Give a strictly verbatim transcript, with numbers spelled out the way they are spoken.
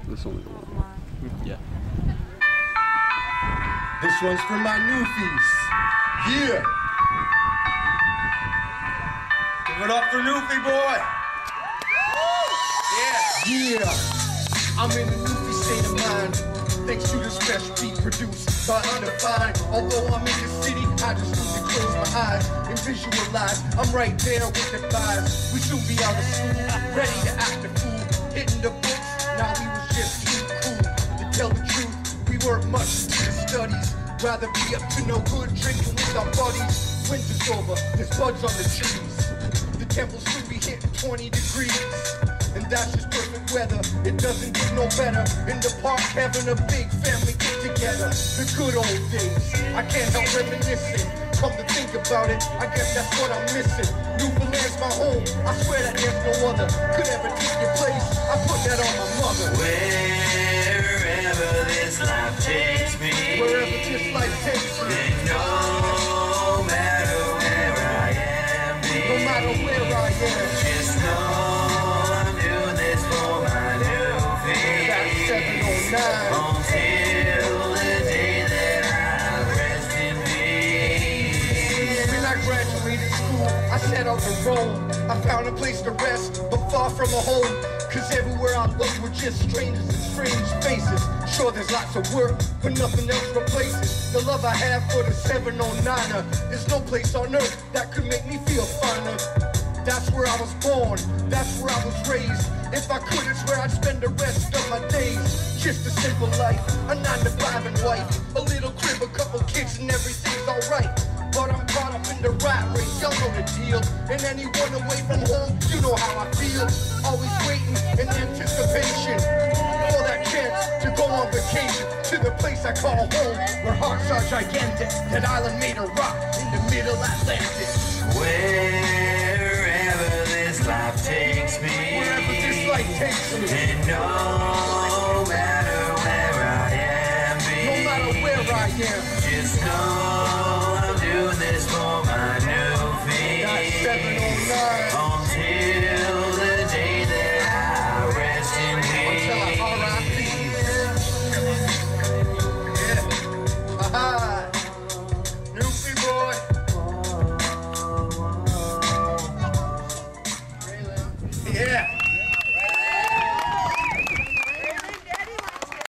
This only one. Yeah. This one's for my Newfies. Yeah. Give it up for Newfie, boy. Yeah. Yeah. I'm in a Newfie state of mind, thanks to this fresh beat produced by UnDefined. Although I'm in the city, I just need to close my eyes and visualize. I'm right there with the guys. We soon be out of school, ready to act a fool. Hitting the books, now we was just too cool. To tell the truth, we weren't much into the studies. Rather be up to no good, drinking with our buddies. Winter's over, there's buds on the trees. The temples soon be hitting twenty degrees. And that's just perfect weather, it doesn't get no better. In the park having a big family get together. The good old days, I can't help reminiscing. Come to think about it, I guess that's what I'm missing. Newfoundland's my home, I swear that there's no other could ever take your place, I put that on my mother. Wherever this life takes me, Wherever this life takes me, and no matter where I am, babe, no matter where I am, just know until the day that I rest in peace. When I graduated school, I set out to roam. I found a place to rest, but far from a home. Cause everywhere I looked were just strangers and strange faces. Sure, there's lots of work, but nothing else replaces the love I have for the seven oh niner. There's no place on earth that could make me feel finer. That's where I was born, that's where I was raised. If I could, it's where I'd spend the rest of my days. Just a simple life, a nine to five and wife, a little crib, a couple kids, and everything's alright. But I'm caught up in the rat race, y'all know the deal. And anyone away from home, you know how I feel. Always waiting in anticipation for that chance to go on vacation to the place I call home, where hearts are gigantic. That island made of rock in the middle Atlantic. Wherever this life takes me, Wherever this life takes me, and no matter where I am, babe, no matter where I am,